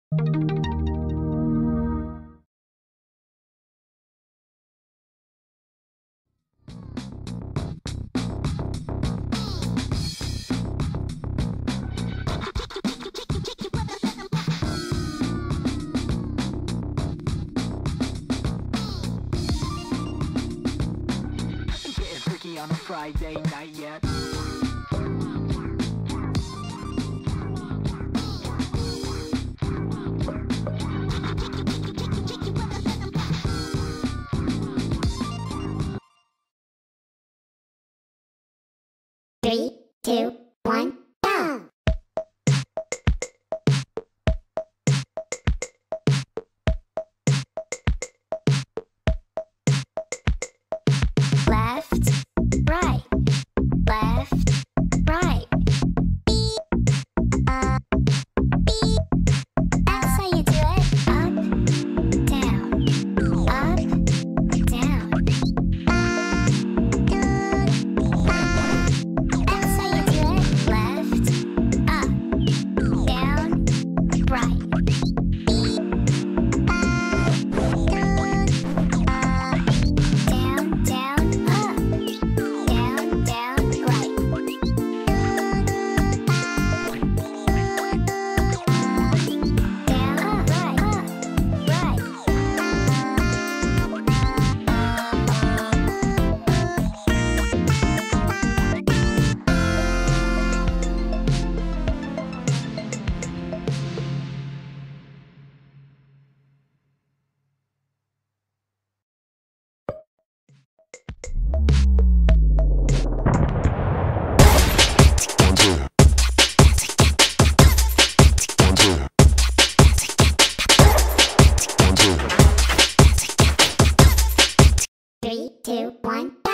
On a Friday night yet. Three, two, one, go! Left, right, left, right. That's how you do it. Up, down, up, down. That's how you do it. Left, up, down, right. Three, two, one.